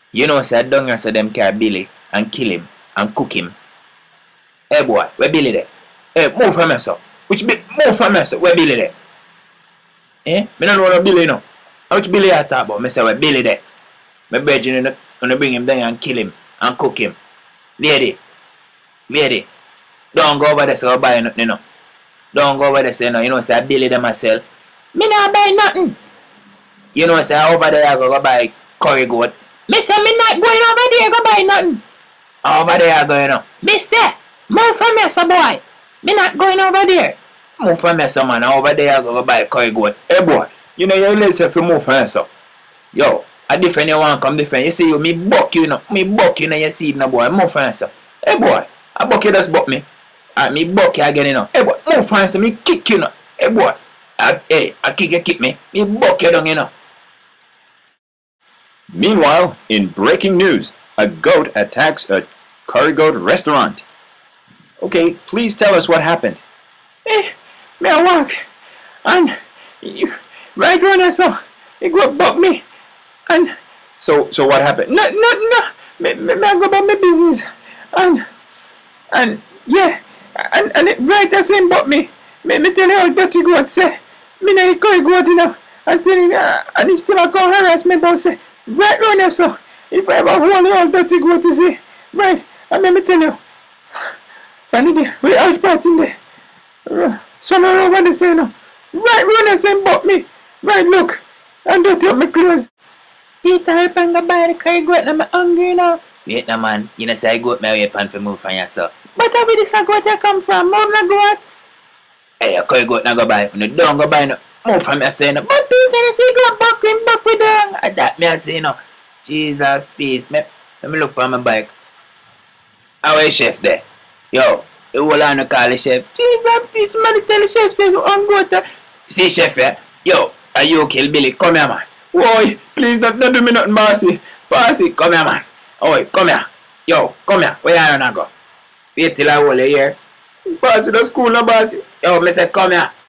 You know, say down here so them carry Billy and kill him and cook him. Hey boy, where Billy there? Hey, move from me, sir. Move from me, sir. Where Billy there? Eh? Me don't know no Billy, no. Which Billy I talk about? Me say where Billy there? My brethren gonna bring him down and kill him and cook him. Lady, don't go over there so buy nothing, no. Don't go over there say no. You know, say Billy them myself. Me not buy nothing. You know, say over there I go buy curry goat. Me say me not going over there go buy nothing. Over there I go, you know. Me say, move from here, so boy. Me not going over there. Move from here, so man. Over there I go buy curry goat. Hey boy, you know you let's if you move from here, so. Yo, I different you want come different. You see you, me buck you know. Me buck you know you see it, no boy. Move from here, so. Hey boy, I buck you just buck me. Me buck you again, you know. Hey boy, move from here, so me kick you, know. Hey boy, I kick you, kick me. Me buck you down, you know. Meanwhile, in breaking news, a goat attacks a curry goat restaurant. Okay, please tell us what happened. Me I walk, and right around there, so he go buck me, and So what happened? no. Me I go about my business, and yeah, and it right there same buck me. Me tell you how dirty goat say. Me no curry goat enough, and tell him, and he still a come harass me about say. Right round there, so if I ever hold the old dirty goat to say, right, and let me tell you, funny day, we house party in there. Somewhere over there say no. Right round there say but me. Right look. And dirty up my clothes. Peter help and go buy the curry goat and I'm hungry now. Wait no man, you know say I goat my way pan for move from here so. But how did this goat you come from? Move na goat? Hey, a curry goat na go buy. When you don't go buy no. Move from here say no. But Peter you say go back with them. That me I say no. Jesus peace. Let me look for my bike. How is chef there? Yo, you hold on to call the chef. Jesus peace, man, tell the chef says I'm going to see chef here. Yo, are you kill Billy? Come here man. Boy, please don't do me nothing, bossy. Bossy, come here man. Oi, come here. Yo, come here. Where are you now go? Wait till I hold you here. Bossy, the school no bossy. Yo, me say come here.